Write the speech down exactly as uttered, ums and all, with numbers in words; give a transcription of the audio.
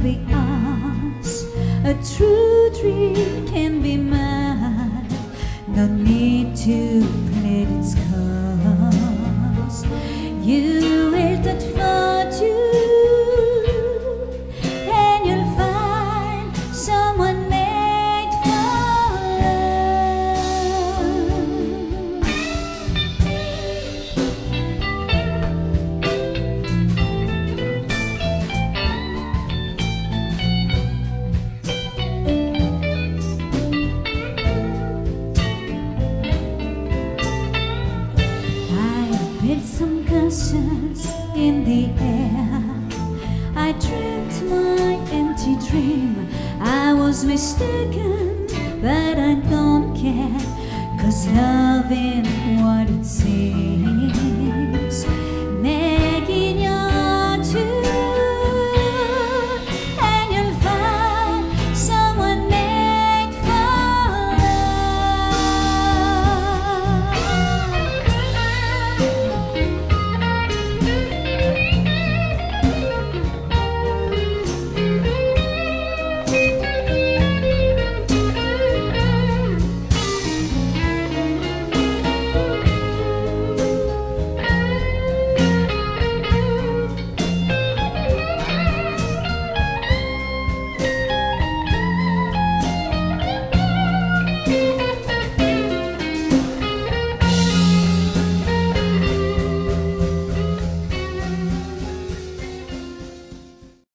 be ours. A true dream can be mine. No need to plead its cause. You will touch fortune, and you'll find someone made for built some castles in the air. I dreamt my empty dream. I was mistaken, but I don't care, 'cause love ain't what it seems.